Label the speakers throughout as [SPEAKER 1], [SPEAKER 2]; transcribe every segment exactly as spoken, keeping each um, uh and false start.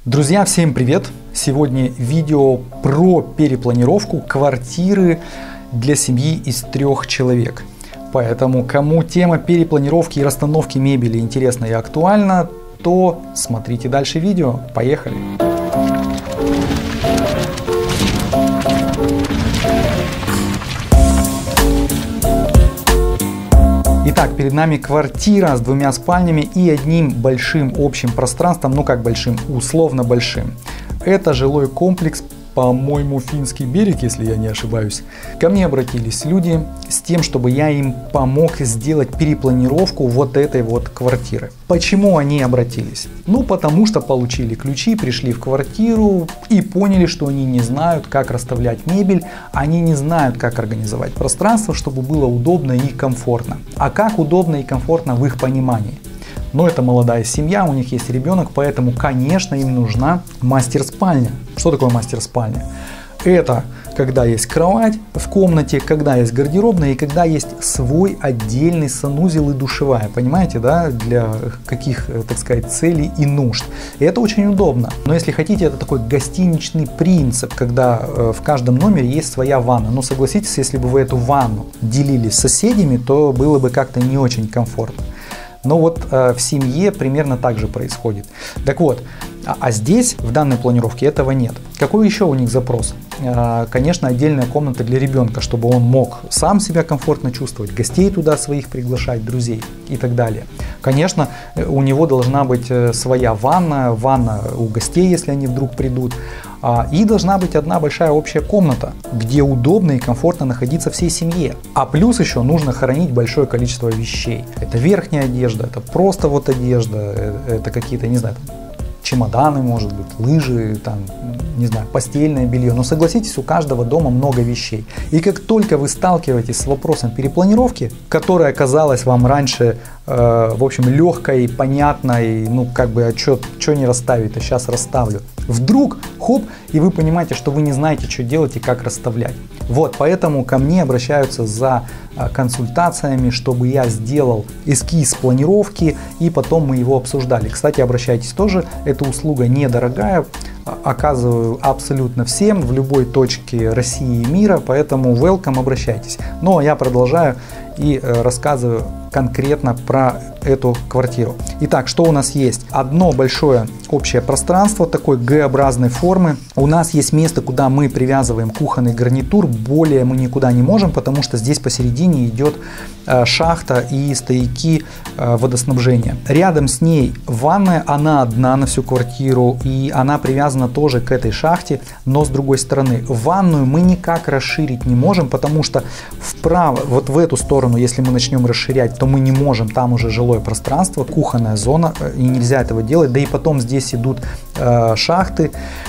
[SPEAKER 1] Друзья, всем привет! Сегодня видео про перепланировку квартиры для семьи из трех человек. Поэтому, кому тема перепланировки и расстановки мебели интересна и актуальна, то смотрите дальше видео. Поехали! Итак, перед нами квартира с двумя спальнями и одним большим общим пространством, ну как большим, условно большим. Это жилой комплекс, по-моему, Финский берег, если я не ошибаюсь. Ко мне обратились люди с тем, чтобы я им помог сделать перепланировку вот этой вот квартиры. Почему они обратились? Ну, потому что получили ключи, пришли в квартиру и поняли, что они не знают, как расставлять мебель, они не знают, как организовать пространство, чтобы было удобно и комфортно. А как удобно и комфортно в их понимании? Но это молодая семья, у них есть ребенок, поэтому, конечно, им нужна мастер-спальня. Что такое мастер-спальня? Это когда есть кровать в комнате, когда есть гардеробная и когда есть свой отдельный санузел и душевая. Понимаете, да, для каких, так сказать, целей и нужд. И это очень удобно. Но если хотите, это такой гостиничный принцип, когда в каждом номере есть своя ванна. Но согласитесь, если бы вы эту ванну делили с соседями, то было бы как-то не очень комфортно. Но вот э, в семье примерно так же происходит. Так вот, а, а здесь, в данной планировке, этого нет. Какой еще у них запрос? Э, конечно, отдельная комната для ребенка, чтобы он мог сам себя комфортно чувствовать, гостей туда своих приглашать, друзей и так далее. Конечно, у него должна быть своя ванна, ванна у гостей, если они вдруг придут. И должна быть одна большая общая комната, где удобно и комфортно находиться всей семье. А плюс еще нужно хранить большое количество вещей. Это верхняя одежда, это просто вот одежда, это какие-то, не знаю, там, чемоданы, может быть, лыжи, там, не знаю, постельное белье. Но согласитесь, у каждого дома много вещей. И как только вы сталкиваетесь с вопросом перепланировки, которая казалась вам раньше, э, в общем, легкой, понятной, ну, как бы, а что не расставить, а сейчас расставлю. Вдруг, хоп, и вы понимаете, что вы не знаете, что делать и как расставлять. Вот, поэтому ко мне обращаются за консультациями, чтобы я сделал эскиз планировки и потом мы его обсуждали. Кстати, обращайтесь тоже, эта услуга недорогая, оказываю абсолютно всем в любой точке России и мира, поэтому welcome, обращайтесь. Но я продолжаю и рассказываю конкретно про эту квартиру. Итак, что у нас есть? Одно большое общее пространство такой Г-образной формы. У нас есть место, куда мы привязываем кухонный гарнитур. Более мы никуда не можем, потому что здесь посередине идет э, шахта и стояки э, водоснабжения. Рядом с ней ванная, она одна на всю квартиру и она привязана тоже к этой шахте, но с другой стороны. Ванную мы никак расширить не можем, потому что вправо, вот в эту сторону, если мы начнем расширять, то мы не можем, там уже жилое пространство, кухонная зона, и нельзя этого делать, да и потом здесь идут э, шахты.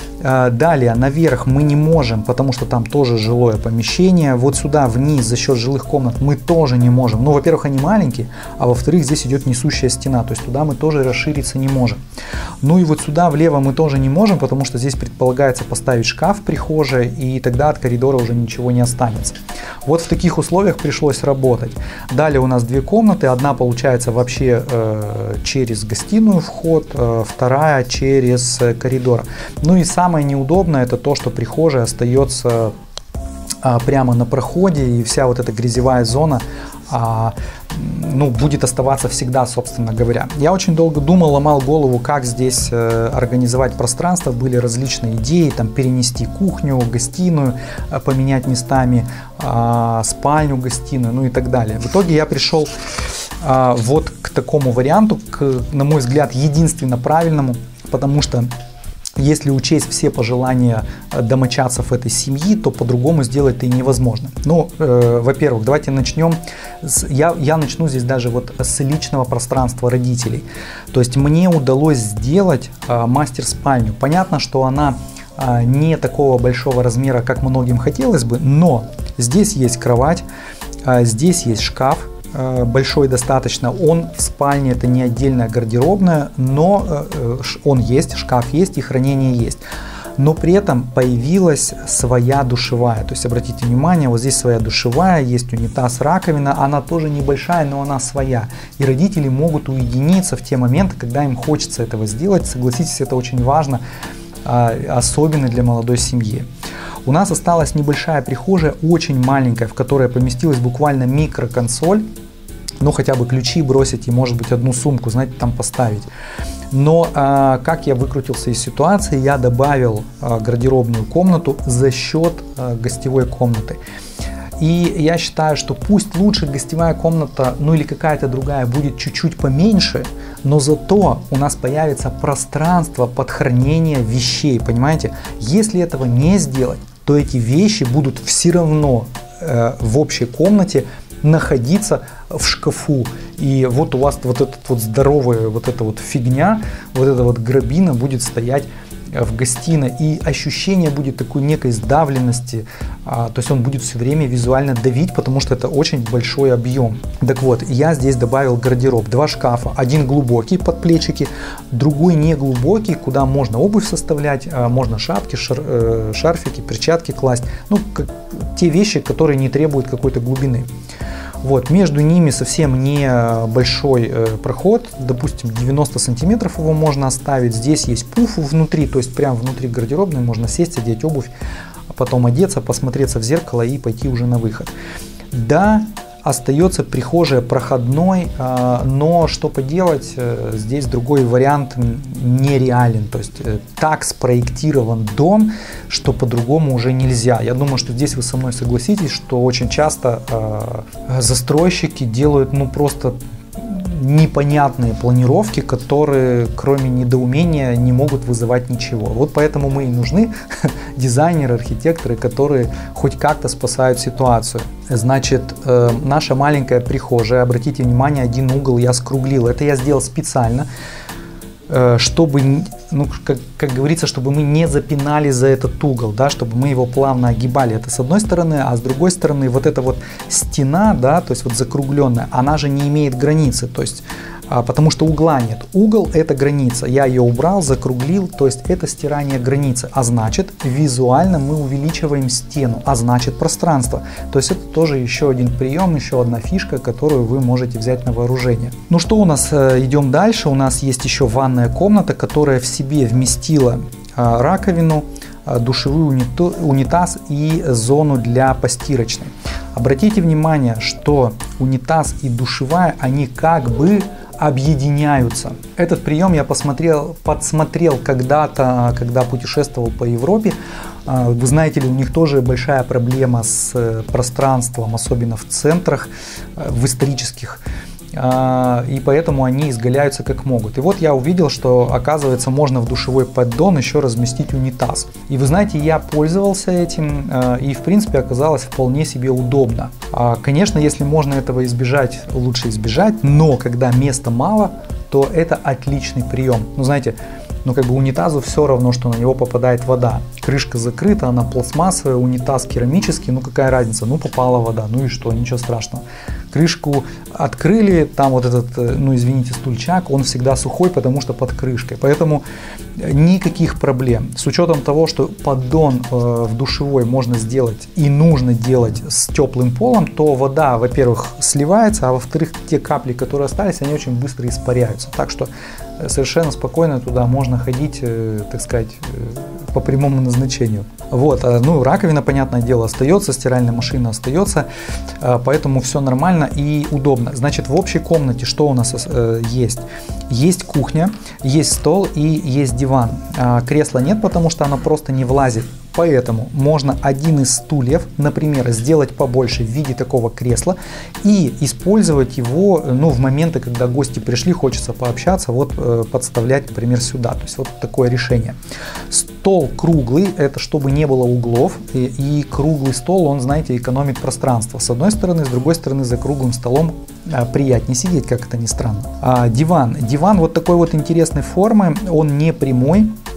[SPEAKER 1] Далее наверх мы не можем, потому что там тоже жилое помещение. Вот сюда вниз за счет жилых комнат мы тоже не можем. Ну, во-первых, они маленькие, а во-вторых, здесь идет несущая стена, то есть туда мы тоже расшириться не можем. Ну и вот сюда влево мы тоже не можем, потому что здесь предполагается поставить шкаф в прихожей, и тогда от коридора уже ничего не останется. Вот в таких условиях пришлось работать. Далее у нас две комнаты, одна получается вообще э, через гостиную вход, э, вторая через коридор. Ну и сам Самое неудобное это то, что прихожая остается а, прямо на проходе, и вся вот эта грязевая зона а, ну, будет оставаться всегда, собственно говоря. Я очень долго думал, ломал голову, как здесь э, организовать пространство. Были различные идеи, там перенести кухню, гостиную, э, поменять местами э, спальню, гостиную, ну и так далее. В итоге я пришел э, вот к такому варианту, к, на мой взгляд, единственно правильному, потому что если учесть все пожелания домочадцев этой семьи, то по-другому сделать-то и невозможно. Ну, э, во-первых, давайте начнем. С, я, я начну здесь даже вот с личного пространства родителей. То есть мне удалось сделать э, мастер-спальню. Понятно, что она э, не такого большого размера, как многим хотелось бы, но здесь есть кровать, э, здесь есть шкаф. Большой достаточно, он в спальне, это не отдельная гардеробная, но он есть, шкаф есть и хранение есть. но при этом появилась своя душевая. То есть обратите внимание, вот здесь своя душевая, есть унитаз, раковина, она тоже небольшая, но она своя. И родители могут уединиться в те моменты, когда им хочется этого сделать. Согласитесь, это очень важно, особенно для молодой семьи. У нас осталась небольшая прихожая, очень маленькая, в которой поместилась буквально микроконсоль. Ну, хотя бы ключи бросить и, может быть, одну сумку, знаете, там поставить. Но э, как я выкрутился из ситуации, я добавил э, гардеробную комнату за счет э, гостевой комнаты. И я считаю, что пусть лучше гостевая комната, ну или какая-то другая, будет чуть-чуть поменьше, но зато у нас появится пространство под хранение вещей, понимаете? Если этого не сделать, то эти вещи будут все равно э, в общей комнате находиться в шкафу. И вот у вас вот этот вот здоровая вот эта вот фигня, вот эта вот грабина будет стоять в гостиной, и ощущение будет такой некой сдавленности, а, то есть он будет все время визуально давить, потому что это очень большой объем. Так вот, я здесь добавил гардероб, два шкафа, один глубокий под плечики, другой не глубокий, куда можно обувь составлять, а, можно шапки, шар, э, шарфики, перчатки класть, ну, как, те вещи, которые не требуют какой-то глубины. Вот, между ними совсем не большой э, проход, допустим, девяносто сантиметров его можно оставить. Здесь есть пуф внутри, то есть прямо внутри гардеробной можно сесть, одеть обувь, потом одеться, посмотреться в зеркало и пойти уже на выход. Да, остается прихожая проходной, э, но что поделать, э, здесь другой вариант нереален. То есть э, так спроектирован дом, что по-другому уже нельзя. Я думаю, что здесь вы со мной согласитесь, что очень часто э, застройщики делают ну просто непонятные планировки, которые кроме недоумения не могут вызывать ничего. Вот поэтому мы и нужны дизайнеры, архитекторы, которые хоть как-то спасают ситуацию. Значит, э, наша маленькая прихожая, обратите внимание, один угол я скруглил. Это я сделал специально, э, чтобы, ну, как, как говорится, чтобы мы не запинали за этот угол, да, чтобы мы его плавно огибали. Это с одной стороны, а с другой стороны вот эта вот стена, да, то есть вот закругленная, она же не имеет границы, то есть а, потому что угла нет. Угол — это граница. Я ее убрал, закруглил, то есть это стирание границы. А значит, визуально мы увеличиваем стену, а значит пространство. То есть это тоже еще один прием, еще одна фишка, которую вы можете взять на вооружение. Ну что у нас, идем дальше. У нас есть еще ванная комната, которая в себе вместила а, раковину, а, душевой унитаз и зону для постирочной. Обратите внимание, что унитаз и душевая, они как бы объединяются. Этот прием я посмотрел, подсмотрел когда-то, когда путешествовал по Европе. Вы знаете ли, у них тоже большая проблема с пространством, особенно в центрах, в исторических. И поэтому они изгаляются как могут. И вот я увидел, что, оказывается, можно в душевой поддон еще разместить унитаз. И вы знаете, я пользовался этим, и в принципе оказалось вполне себе удобно. Конечно, если можно этого избежать, лучше избежать, но когда места мало, то это отличный прием. Ну, знаете, ну как бы унитазу все равно, что на него попадает вода. Крышка закрыта, она пластмассовая, унитаз керамический, ну какая разница, ну попала вода, ну и что, ничего страшного. Крышку открыли, там вот этот, ну извините, стульчак, он всегда сухой, потому что под крышкой. Поэтому никаких проблем. С учетом того, что поддон э, в душевой можно сделать и нужно делать с теплым полом, то вода, во-первых, сливается, а во-вторых, те капли, которые остались, они очень быстро испаряются. Так что совершенно спокойно туда можно ходить, э, так сказать, э, по прямому назначению. Вот, ну раковина, понятное дело, остается, стиральная машина остается, э, поэтому все нормально и удобно. Значит, в общей комнате что у нас э, есть? Есть кухня, есть стол и есть диван. Э, кресла нет, потому что оно просто не влазит. Поэтому можно один из стульев, например, сделать побольше в виде такого кресла и использовать его, ну, в моменты, когда гости пришли, хочется пообщаться, вот э, подставлять, например, сюда. То есть вот такое решение. Стол круглый, это чтобы не было углов, и, и круглый стол, он, знаете, экономит пространство. С одной стороны, с другой стороны, за круглым столом э, приятнее сидеть, как это ни странно. А, диван. Диван вот такой вот интересной формы, он не прямой.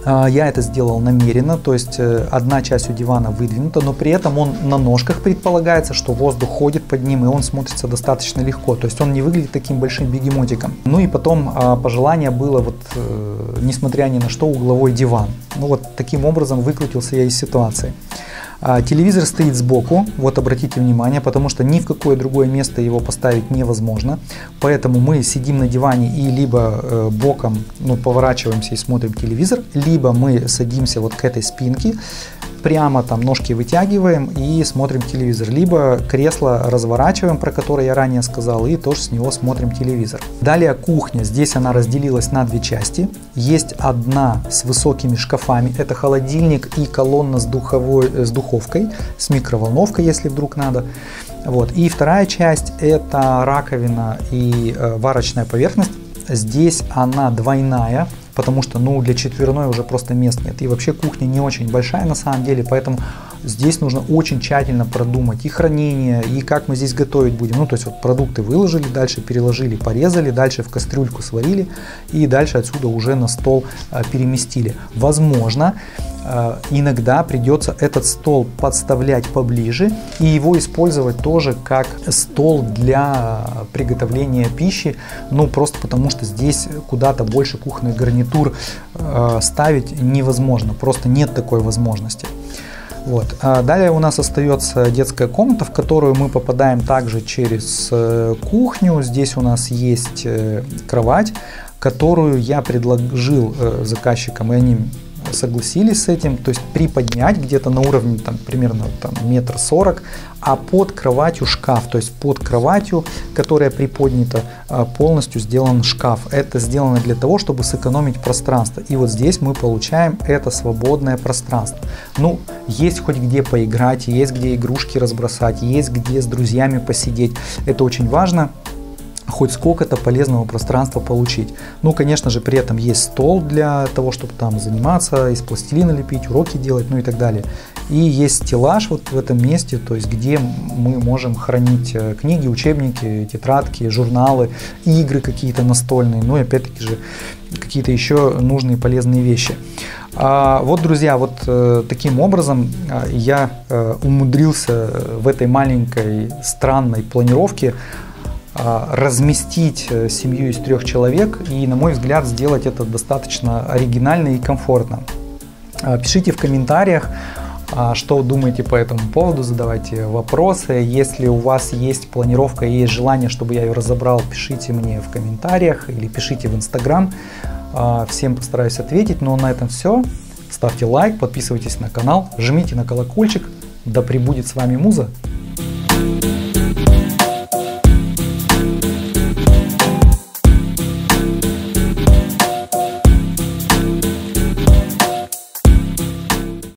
[SPEAKER 1] Я это сделал намеренно, то есть одна часть у дивана выдвинута, но при этом он на ножках, предполагается, что воздух ходит под ним, и он смотрится достаточно легко, то есть он не выглядит таким большим бегемотиком. Ну и потом пожелание было, вот, несмотря ни на что, угловой диван. Ну вот таким образом выкрутился я из ситуации. Телевизор стоит сбоку, вот обратите внимание, потому что ни в какое другое место его поставить невозможно. Поэтому мы сидим на диване и либо боком, ну, поворачиваемся и смотрим телевизор, либо мы садимся вот к этой спинке, прямо там ножки вытягиваем и смотрим телевизор, либо кресло разворачиваем, про которое я ранее сказал, и тоже с него смотрим телевизор. Далее кухня, здесь она разделилась на две части. Есть одна с высокими шкафами, это холодильник и колонна с, духовой, с духовкой, с микроволновкой, если вдруг надо. Вот. И вторая часть это раковина и э, варочная поверхность. Здесь она двойная, потому что, ну, для четверной уже просто мест нет. И вообще кухня не очень большая на самом деле, поэтому здесь нужно очень тщательно продумать и хранение, и как мы здесь готовить будем. Ну, то есть вот продукты выложили, дальше переложили, порезали, дальше в кастрюльку сварили, и дальше отсюда уже на стол а, переместили. Возможно, а, иногда придется этот стол подставлять поближе и его использовать тоже как стол для приготовления пищи, ну, просто потому что здесь куда-то больше кухонных гарнитур а, ставить невозможно, просто нет такой возможности. Вот. А далее у нас остается детская комната, в которую мы попадаем также через кухню. Здесь у нас есть кровать, которую я предложил заказчикам, и они согласились с этим, то есть приподнять где-то на уровне там, примерно там, метр сорок, а под кроватью шкаф, то есть под кроватью, которая приподнята, полностью сделан шкаф. Это сделано для того, чтобы сэкономить пространство. И вот здесь мы получаем это свободное пространство. Ну, есть хоть где поиграть, есть где игрушки разбросать, есть где с друзьями посидеть. Это очень важно. Хоть сколько-то полезного пространства получить. Ну, конечно же, при этом есть стол для того, чтобы там заниматься, из пластилина лепить, уроки делать, ну и так далее. И есть стеллаж вот в этом месте, то есть где мы можем хранить книги, учебники, тетрадки, журналы, игры какие-то настольные, ну и опять-таки же какие-то еще нужные полезные вещи. А вот, друзья, вот э, таким образом э, я э, умудрился в этой маленькой странной планировке разместить семью из трех человек, и, на мой взгляд, сделать это достаточно оригинально и комфортно. Пишите в комментариях, что думаете по этому поводу, задавайте вопросы. Если у вас есть планировка и есть желание, чтобы я ее разобрал, пишите мне в комментариях или пишите в Инстаграм. Всем постараюсь ответить. Но на этом все. Ставьте лайк, подписывайтесь на канал, жмите на колокольчик. Да пребудет с вами Муза.